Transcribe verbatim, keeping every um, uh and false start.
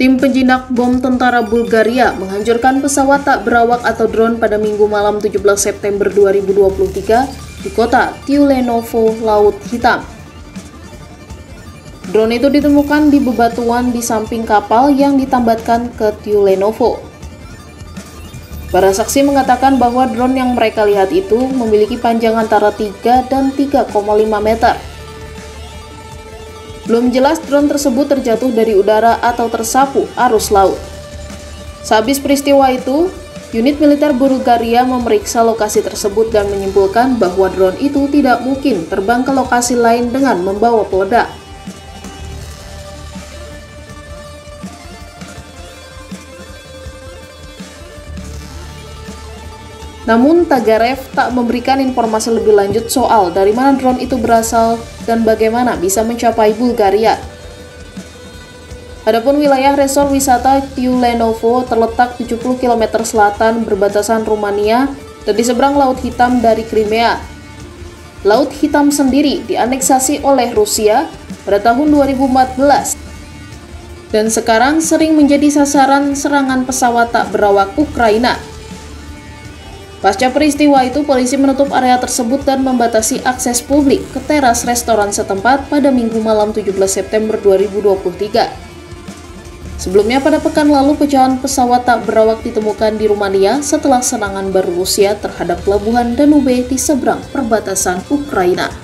Tim penjinak bom tentara Bulgaria menghancurkan pesawat tak berawak atau drone pada Minggu malam tujuh belas September dua ribu dua puluh tiga di kota Tyulenevo, Laut Hitam. Drone itu ditemukan di bebatuan di samping kapal yang ditambatkan ke Tyulenevo. Para saksi mengatakan bahwa drone yang mereka lihat itu memiliki panjang antara tiga dan tiga koma lima meter. Belum jelas drone tersebut terjatuh dari udara atau tersapu arus laut. Sehabis peristiwa itu, unit militer Bulgaria memeriksa lokasi tersebut dan menyimpulkan bahwa drone itu tidak mungkin terbang ke lokasi lain dengan membawa peledak. Namun Tagarev tak memberikan informasi lebih lanjut soal dari mana drone itu berasal dan bagaimana bisa mencapai Bulgaria. Adapun wilayah resor wisata Tyulenevo terletak tujuh puluh kilometer selatan berbatasan Rumania dan di seberang Laut Hitam dari Crimea. Laut Hitam sendiri dianeksasi oleh Rusia pada tahun dua ribu empat belas dan sekarang sering menjadi sasaran serangan pesawat tak berawak Ukraina. Pasca peristiwa itu, polisi menutup area tersebut dan membatasi akses publik ke teras restoran setempat pada Minggu malam tujuh belas September dua ribu dua puluh tiga. Sebelumnya pada pekan lalu, pecahan pesawat tak berawak ditemukan di Rumania setelah serangan baru Rusia terhadap pelabuhan Danube di seberang perbatasan Ukraina.